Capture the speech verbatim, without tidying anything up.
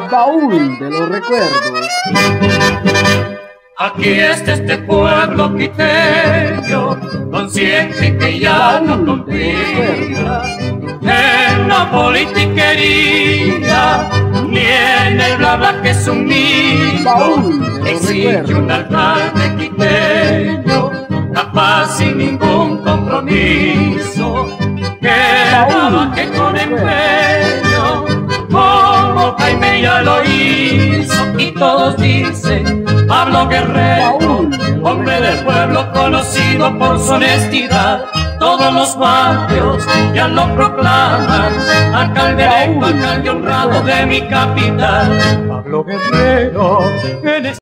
Baúl de los recuerdos. Aquí está este pueblo quiteño, consciente que ya no confía en la politiquería, ni en el bla bla que es un mito. Exige un alcalde quiteño, capaz sin ningún compromiso, que trabaje con empeño, como Jaime ya lo hizo. Y todos dicen: Pablo Guerrero, hombre del pueblo conocido por su honestidad. Todos los barrios ya lo proclaman, alcalde electo, alcalde honrado de mi capital. Pablo Guerrero, en